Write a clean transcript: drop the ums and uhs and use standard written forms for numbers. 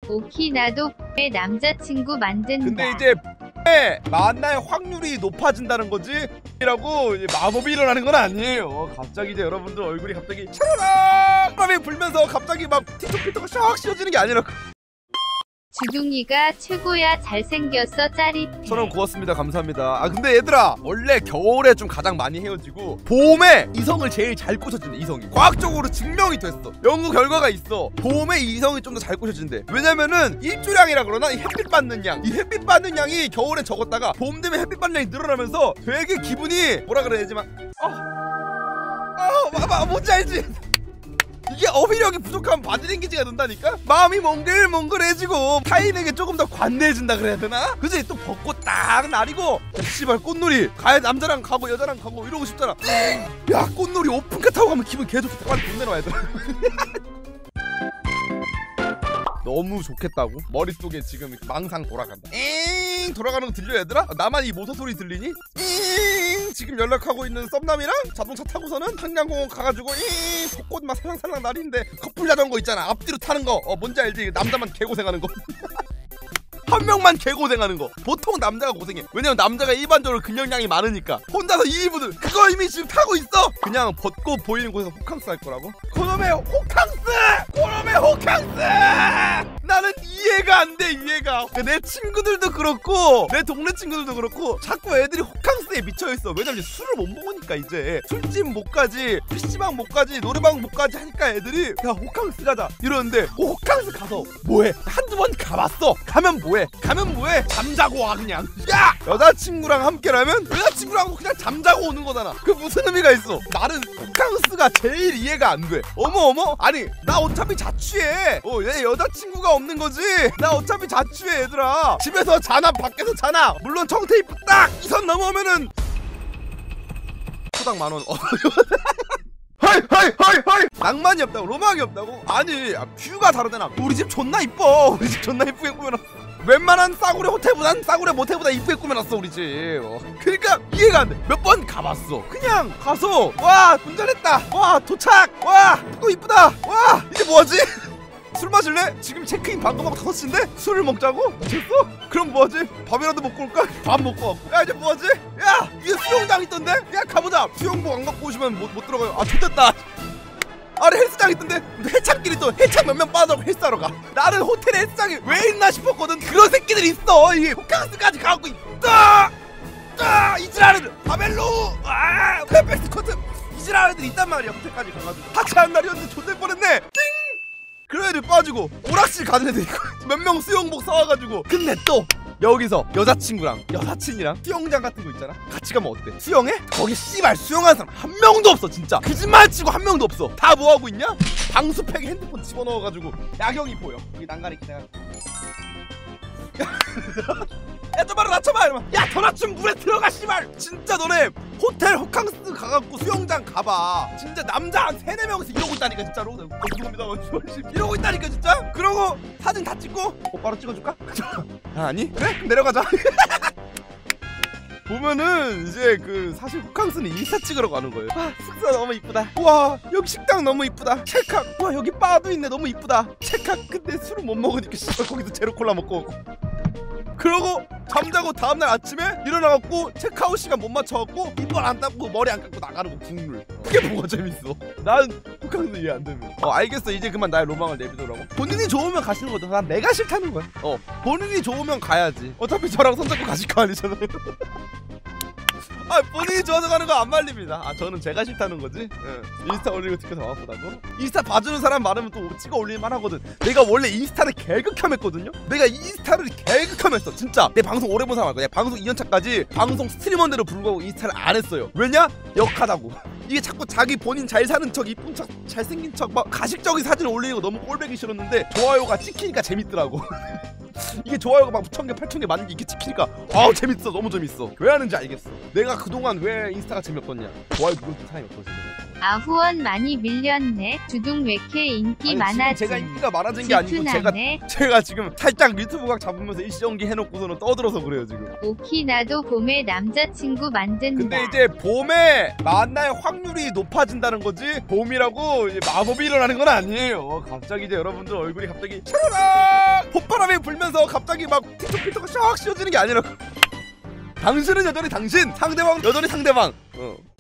오키 나도 의 남자친구 만든다. 근데 이제 만날 확률이 높아진다는 거지? 라고 이제 마법이 일어나는 건 아니에요. 갑자기 이제 여러분들 얼굴이 갑자기 차라락 바람이 불면서 갑자기 막 틱톡 필터가 샥 씌워지는 게 아니라. 주둥이가 최고야. 잘생겼어. 짜릿해. 서로 고맙습니다. 감사합니다. 아 근데 얘들아, 원래 겨울에 좀 가장 많이 헤어지고 봄에 이성을 제일 잘 꼬셔준대. 이성이 과학적으로 증명이 됐어. 연구 결과가 있어. 봄에 이성이 좀 더 잘 꼬셔준대. 왜냐면은 일조량이라 그러나 이 햇빛 받는 양, 이 햇빛 받는 양이 겨울에 적었다가 봄 되면 햇빛 받는 양이 늘어나면서 되게 기분이 뭐라 그래야 되지만 뭔지 알지? 이게 어휘력이 부족하면 바디랭귀지가 는다니까? 마음이 몽글몽글해지고 타인에게 조금 더 관대해진다 그래야 되나? 그치? 또 벚꽃 딱 날이고 야, 씨발 꽃놀이 가야 남자랑 가고 여자랑 가고 이러고 싶잖아. 야 꽃놀이 오픈카 타고 가면 기분 개 좋겠다. 빨리 돈 내놔야 돼. 너무 좋겠다고? 머릿속에 지금 망상 돌아간다. 잉 돌아가는 거 들려 얘들아? 나만 이 모터 소리 들리니? 잉 지금 연락하고 있는 썸남이랑 자동차 타고서는 한강공원 가가지고 잉 벚꽃 막 살랑살랑 날인데 커플 자전거 있잖아. 앞뒤로 타는 거 뭔지 알지? 남자만 개고생하는 거. 한 명만 개고생하는 거. 보통 남자가 고생해. 왜냐면 남자가 일반적으로 근력량이 많으니까. 혼자서 2인분을 그거 이미 지금 타고 있어. 그냥 벚꽃 보이는 곳에서 호캉스 할 거라고? 그놈의 호캉스! 그놈의 호캉스! 나는 이해가 안 돼. 이해가. 내 친구들도 그렇고 내 동네 친구들도 그렇고 자꾸 애들이 호캉스에 미쳐있어. 왜냐면 이제 술을 못 먹으니까 이제 술집 못 가지, PC방 못 가지, 노래방 못 가지 하니까 애들이 야 호캉스 가자 이러는데 호캉스 가서 뭐해? 한두 번 가봤어. 가면 뭐해? 잠자고 와 그냥. 야! 여자친구랑 함께라면 여자친구랑 그냥 잠자고 오는 거잖아. 그 무슨 의미가 있어? 나는 호캉스가 제일 이해가 안 돼. 어머 아니 나 어차피 자취해. 얘 여자친구가 없는 거지. 나 어차피 자취해 얘들아. 집에서 자나 밖에서 자나. 물론 청테이프 딱 이 선 넘어오면은 초당 만원. 헐 낭만이 없다고? 로망이 없다고? 아니 뷰가 다르잖아. 우리 집 존나 이뻐. 우리 집 존나 이쁘게 꾸며놨어. 웬만한 싸구려 호텔보단 싸구려 모텔보다 이쁘게 꾸며놨어 우리 집. 그러니까 이해가 안 돼. 몇 번 가봤어. 그냥 가서 와 운전했다. 와 도착. 와 또 이쁘다. 와 이제 뭐하지? 술 마실래? 지금 체크인 방금 하고 5시인데? 술을 먹자고? 미쳤어? 그럼 뭐하지? 밥이라도 먹고 올까? 밥 먹고 왔고. 야 이제 뭐하지? 야 이게 수영장 있던데? 야 가보자. 수영복 안 갖고 오시면 못 들어가요. 아 좋됐다. 아래 헬스장 있던데? 해창끼리 또 해창 몇 명 빠져고 헬스하러 가. 나는 호텔에 헬스장이 왜 있나 싶었거든. 그런 새끼들이 있어. 이게 호캉스까지 가고 있다. 이지라는 바벨로 페페스 코트 이지라는 애들이 있단 말이야. 호텔까지 가가지고 하차한 날이었는데 존댈 뻔했네. 그런 애들 빠지고 오락실 가는 애들 있고 몇 명 수영복 사와가지고. 근데 또 여기서 여자친구랑 여사친이랑 수영장 같은 거 있잖아. 같이 가면 어때? 수영해? 거기 씨발 수영하는 사람 한 명도 없어. 진짜 거짓말 치고 한 명도 없어. 다 뭐하고 있냐? 방수팩에 핸드폰 집어넣어가지고 야경이 보여. 여기 난간에 기다려. 야 좀 말아 낮춰봐 이러면 야 더 낮추면 물에 들어가 씨발. 진짜 너네 호텔 호캉스 가갖고 수영장 가봐. 진짜 남자 한 3-4명씩 이러고 있다니까 진짜로. 죄송합니다 이러고 있다니까 진짜. 그러고 사진 다 찍고 오빠로 찍어줄까? 아니? 그래? 그럼 내려가자. 보면은 이제 그 사실 호캉스는 인스타 찍으러 가는 거예요. 와 숙소 너무 이쁘다. 와 여기 식당 너무 이쁘다. 찰칵. 와 여기 바도 있네. 너무 이쁘다. 찰칵. 근데 술을 못 먹으니까 씨발 거기서 제로콜라 먹고 오고. 그러고 잠자고 다음날 아침에 일어나갖고 체크아웃 시간 못 맞춰갖고 이빨 안 닦고 머리 안 감고 나가는 거 국룰. 그게 뭐가 재밌어? 난 호캉스 이해 안 되면. 알겠어 이제 그만 나의 로망을 내비두라고. 본인이 좋으면 가시는 거죠. 난 내가 싫다는 거야. 본인이 좋으면 가야지. 어차피 저랑 손잡고 가실 거 아니잖아요. 본인이 좋아서 가는 거 안 말립니다. 저는 제가 싫다는 거지. 인스타 올리고 티켓 더 바쁘다고? 인스타 봐주는 사람 많으면 또 찍어 올릴만 하거든. 내가 원래 인스타를 개극혐했거든요. 내가 인스타를 개극혐했어 진짜. 내 방송 오래 본 사람 알거야. 방송 2년차까지 방송 스트리머인데도 불구하고 인스타를 안 했어요. 왜냐? 역하다고. 이게 자꾸 자기 본인 잘 사는 척 이쁜 척 잘생긴 척 막 가식적인 사진을 올리고 너무 꼴보기 싫었는데 좋아요가 찍히니까 재밌더라고. 이게 좋아요가 막 1000개 8000개 많은 게 이렇게 찍히니까 재밌어. 너무 재밌어. 왜 하는지 알겠어. 내가 그동안 왜 인스타가 재미없었냐. 좋아요 누르는 사람이 없어서. 아후원 많이 밀렸네. 주둥 왜 이렇게 인기 아니, 많아진. 지금 제가 인기가 많아진 게 아니고 제가 지금 살짝 유튜브 각 잡으면서 일시연기 해놓고서는 떠들어서 그래요 지금. 오키 나도 봄에 남자친구 만든다. 근데 이제 봄에 만날 확률이 높아진다는 거지 봄이라고 이제 마법이 일어나는 건 아니에요. 갑자기 이제 여러분들 얼굴이 갑자기 샤라락 봄바람이 불면서 갑자기 막 틱톡 필터가 샥 씌워지는 게 아니라 당신은 여전히 당신, 상대방 여전히 상대방.